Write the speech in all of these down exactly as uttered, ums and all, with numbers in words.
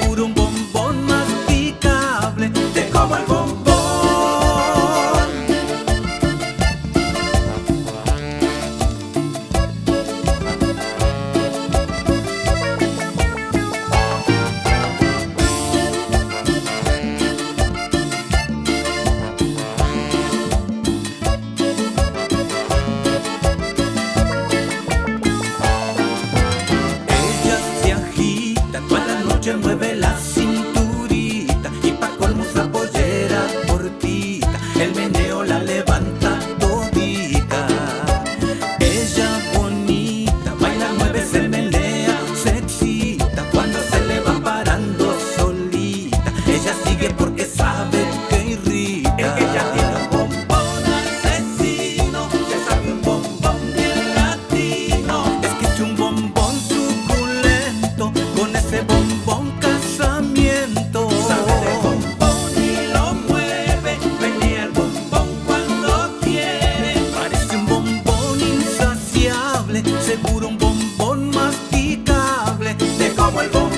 seguro un bombón masticable, te como el bombón. Mueve la cinturita y pa' colmo esa pollera cortita, el meneo la levanta todita. Ella bonita, baila, mueve, se menea, se excita cuando se le va parando solita. Ella sigue porque sabe que irrita. Es que ella tiene un bombón asesino, ya sabe, un bombón bien latino. Es que es un bombón suculento, con ese bombón casamiento. Sabe de bombón y lo mueve, venía el bombón cuando quiere. Parece un bombón insaciable, seguro un bombón masticable, te como el bombón.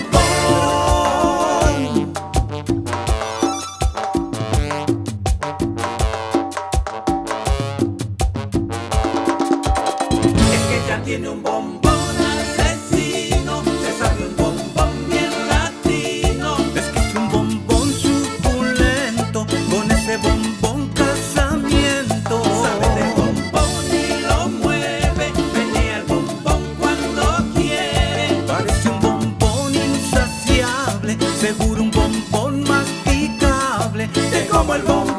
Es que ella tiene un bombón asesino, se sabe, un bombón bien latino. Es que es un bombón suculento, con ese bombón casamiento. Sabe de bombón y lo mueve, venía el bombón cuando quiere. Parece un bombón insaciable, seguro un bombón masticable, te como el bombón.